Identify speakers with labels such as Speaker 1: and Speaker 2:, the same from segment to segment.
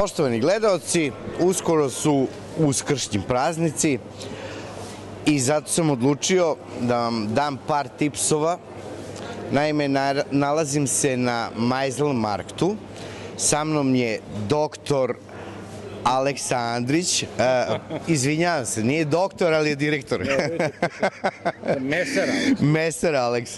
Speaker 1: Poštovani gledaoci, uskoro su uskršnji praznici i zato sam odlučio da vam dam par tipsova. Naime, nalazim se na Majzelmarktu. Sa mnom je doktor Aleksa Andrić. Izvinjavam se, nije doktor, ali je direktor. Meser Aleks.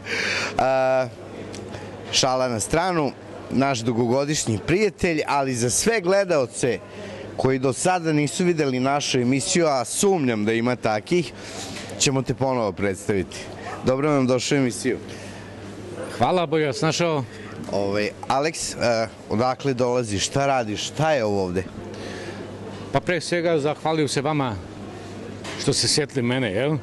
Speaker 1: Šala na stranu, naš dugogodišnji prijatelj, ali za sve gledaoce koji do sada nisu videli našu emisiju, a sumnjam da ima takih, ćemo te ponovo predstaviti. Dobro nam došao u emisiju.
Speaker 2: Hvala, bolje vas našao.
Speaker 1: Aleks, odakle dolaziš, šta radiš, šta je ovo ovde?
Speaker 2: Pa pre svega zahvalio se vama što se sjetili mene, jel?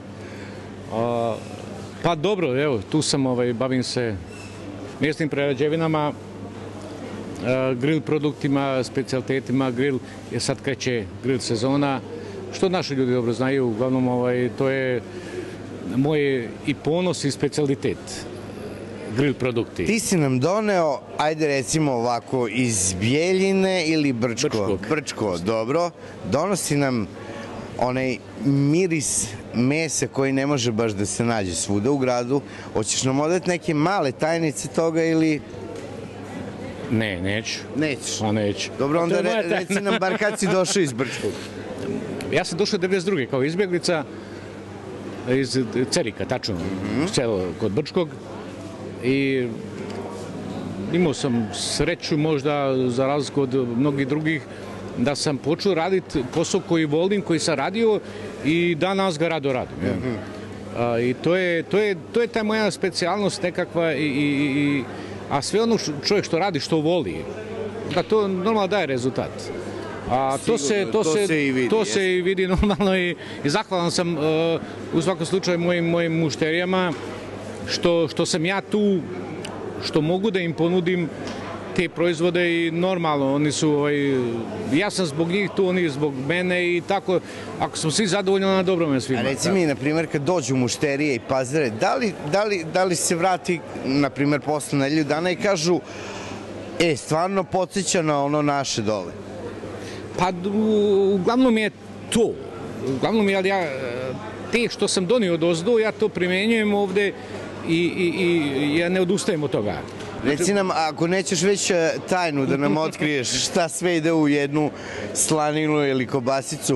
Speaker 2: Pa dobro, evo, tu sam, bavim se mjesnim prerađevinama, grill produktima, specijalitetima, grill, jer sad kreće grill sezona, što naši ljudi dobro znaju, uglavnom to je moj i ponos i specijalitet, grill produkti.
Speaker 1: Ti si nam doneo, ajde recimo ovako, iz Bijeljine ili Brčko? Brčko, dobro. Donosi nam onaj miris mesa koji ne može baš da se nađe svuda u gradu. Hoćeš nam odati neke male tajnice toga ili...
Speaker 2: Ne, neću.
Speaker 1: Nećeš?
Speaker 2: Pa neću.
Speaker 1: Dobro, onda reci nam bar kad si došao iz Brčkog.
Speaker 2: Ja sam došao 1992. kao izbjeglica iz Cerika, tačno, selo kod Brčkog. I imao sam sreću možda, za razliku od mnogih drugih, da sam počeo raditi posao koji volim, koji sam radio i danas ga rado radim. I to je ta moja specijalnost nekakva, a sve ono čovjek što radi, što voli, da to normalno daje rezultat. A to se i vidi normalno i zahvalan sam u svakom slučaju mojim mušterijama što sam ja tu, što mogu da im ponudim te proizvode i normalno, oni su, ja sam zbog njih tu, oni zbog mene i tako, ako smo svi zadovoljni, na dobrome svima.
Speaker 1: A reci mi, na primjer, kad dođu mušterije i pazare, da li se vrati, na primjer, posle nedelju dana i kažu, stvarno podsjeća na ono naše dole?
Speaker 2: Pa, uglavnom je to. Uglavnom, ja, te što sam donio dozdo, ja to primenjujem ovde i ja ne odustajem od toga.
Speaker 1: Reci nam, ako nećeš već tajnu da nam otkriješ šta sve ide u jednu slaninu ili kobasicu,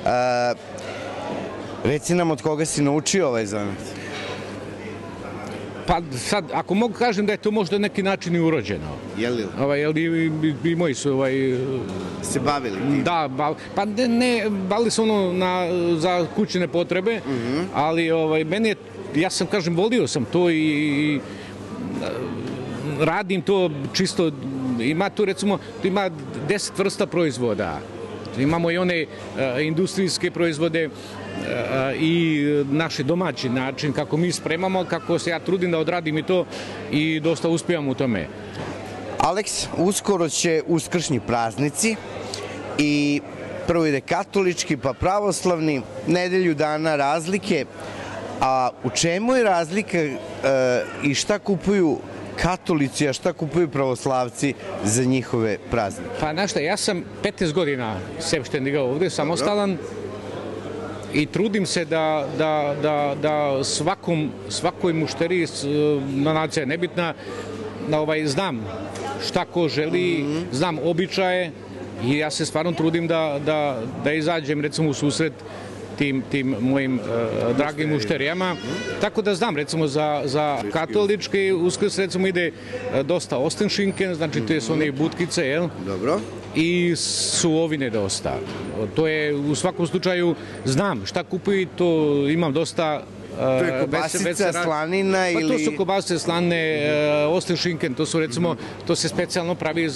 Speaker 1: reci nam od koga si naučio ovaj zanat.
Speaker 2: Pa sad, ako mogu kažem da je to možda neki način i urođeno.
Speaker 1: Je li?
Speaker 2: I moji su
Speaker 1: se bavili tim?
Speaker 2: Da, pa ne, bavili su za kućne potrebe, ali meni je, ja sam, kažem, volio sam to i radim to čisto, ima tu recimo, ima 10 vrsta proizvoda. Imamo i one industrijske proizvode i naš domaći način kako mi spremamo, kako se ja trudim da odradim i to i dosta uspijem u tome.
Speaker 1: Aleks, uskoro će uskršnji praznici i prvo ide katolički pa pravoslavni, nedelju dana razlike, a u čemu je razlika i šta kupuju katolici, a šta kupuju pravoslavci za njihove praznike?
Speaker 2: Pa znaš šta, ja sam 15 godina sebštendigao ovde, samostalan, i trudim se da svakoj mušteriji, nacija je nebitna, znam šta ko želi, znam običaje i ja se stvarno trudim da izađem recimo u susret tim mojim dragim mušterijama. Tako da znam, recimo, za katolički uskrs, recimo, ide dosta ostenšinken, znači to su one butkice, jel?
Speaker 1: Dobro.
Speaker 2: I suvovine dosta. To je, u svakom slučaju, znam šta kupuju, to imam dosta...
Speaker 1: To je kobasica, slanina ili...
Speaker 2: Pa to su kobasice, slanine, ostenšinken, to su, recimo, to se specijalno pravi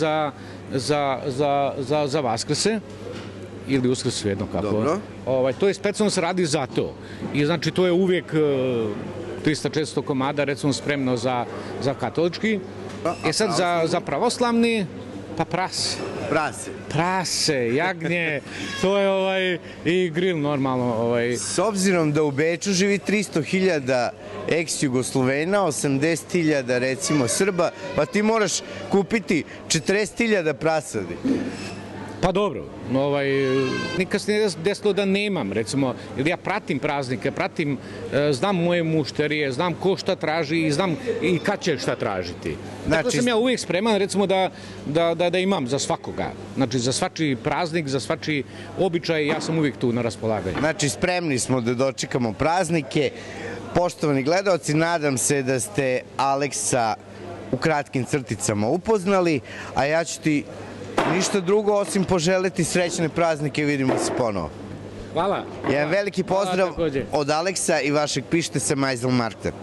Speaker 2: za Vaskrse. Ili uskrs, jedno kako.
Speaker 1: Dobro.
Speaker 2: To je specijalno se radi za to. I znači to je uvijek 300-400 komada, recimo, spremno za katolički. Sad za pravoslavni, pa prase. Prase, jagnje, to je i grill normalno.
Speaker 1: S obzirom da u Beču živi 300.000 ex-Jugoslovena, 80.000 recimo Srba, pa ti moraš kupiti 40.000 prasadi.
Speaker 2: Pa dobro, nikad se ne desilo da nemam, recimo, jer ja pratim praznike, znam moje mušterije, znam ko šta traži i znam i kad će šta tražiti. Tako da sam ja uvijek spreman, recimo, da imam za svakoga. Znači, za svačiji praznik, za svačiji običaj, ja sam uvijek tu na raspolaganju.
Speaker 1: Znači, spremni smo da dočekamo praznike. Poštovani gledaoci, nadam se da ste Aleksa u kratkim crticama upoznali, a ja ću ti ništa drugo osim poželiti srećne praznike, vidimo se ponovo.
Speaker 2: Hvala.
Speaker 1: Jedan veliki pozdrav od Aleksa i vašeg pištesa Majzel Markta.